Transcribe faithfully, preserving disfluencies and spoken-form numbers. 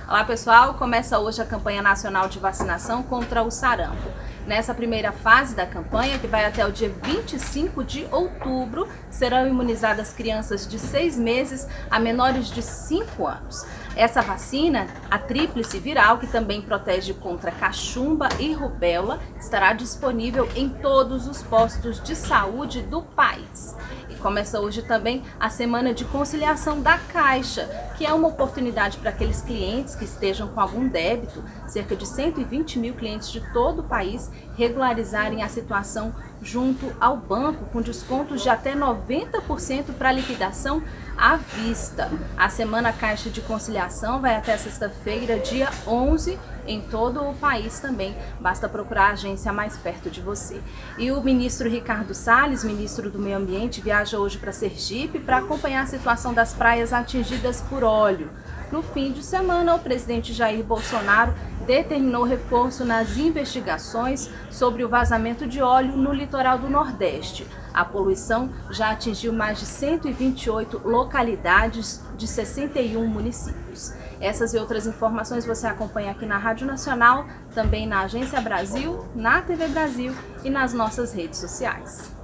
Olá pessoal, começa hoje a campanha nacional de vacinação contra o sarampo. Nessa primeira fase da campanha, que vai até o dia vinte e cinco de outubro, serão imunizadas crianças de seis meses a menores de cinco anos. Essa vacina, a tríplice viral, que também protege contra cachumba e rubéola, estará disponível em todos os postos de saúde do país. E começa hoje também a semana de conciliação da Caixa, que é uma oportunidade para aqueles clientes que estejam com algum débito, cerca de cento e vinte mil clientes de todo o país, regularizarem a situação junto ao banco com descontos de até noventa por cento para liquidação à vista. A Semana Caixa de Conciliação vai até sexta-feira, dia onze, em todo o país também. Basta procurar a agência mais perto de você. E o ministro Ricardo Salles, ministro do Meio Ambiente, viaja hoje para Sergipe para acompanhar a situação das praias atingidas por óleo. No fim de semana, o presidente Jair Bolsonaro determinou reforço nas investigações sobre o vazamento de óleo no litoral do Nordeste. A poluição já atingiu mais de cento e vinte e oito localidades de sessenta e um municípios. Essas e outras informações você acompanha aqui na Rádio Nacional, também na Agência Brasil, na T V Brasil e nas nossas redes sociais.